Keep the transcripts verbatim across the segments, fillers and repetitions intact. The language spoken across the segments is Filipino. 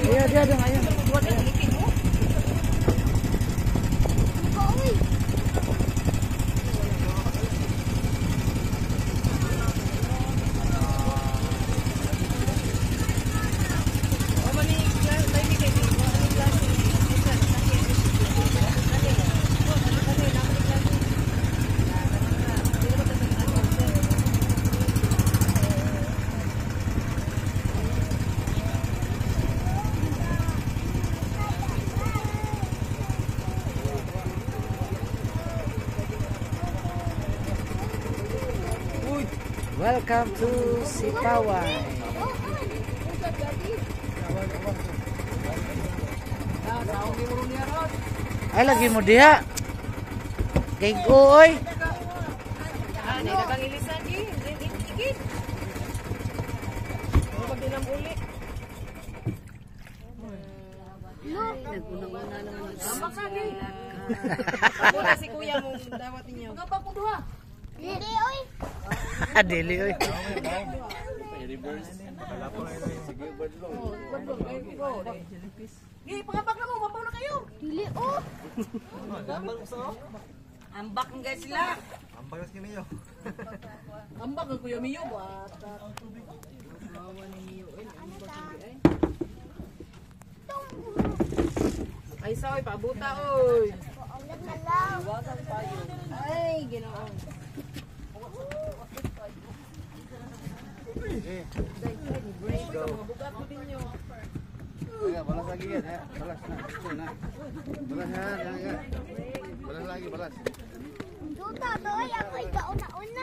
Dia dia dia ayun. Welcome to Sipaway. Ay lagi mo diha. Kay goy. Ah, ni dagang ilisan di, ikit. O pag dinam uli. Look, naguna-una naman. Tama ka di. Ako na si kuya mong dawat ninyo. Gapa ko duha. Dili oy. Dili oy. Reverse. Kalapon na yun. Sige, bird long. Gi, pangapak na mo, mapaw na kayo. Dili oh. Ambak ng guys sila. Ambak na si Mio. Ambak ng kuya Mio bata. Mawa ni Mio ay ambak ni ay. Ay sa oy pabuta oy. Iwasan pa yun. Ay, Ginoo. Go. Ayan, balas lagi kan, ya. Balas na. Na. Balas na, ya. Balas lagi, balas. Duta to ay ako igauna-una.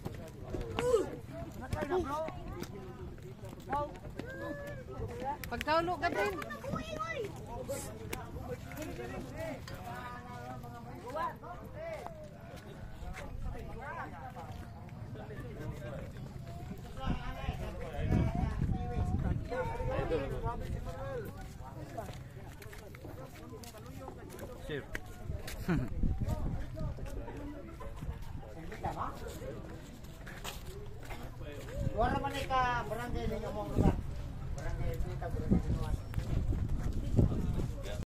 Pagkaulo ka din. Chef. Wala man ka barangay ninyo mong lugar. Barangay Pita.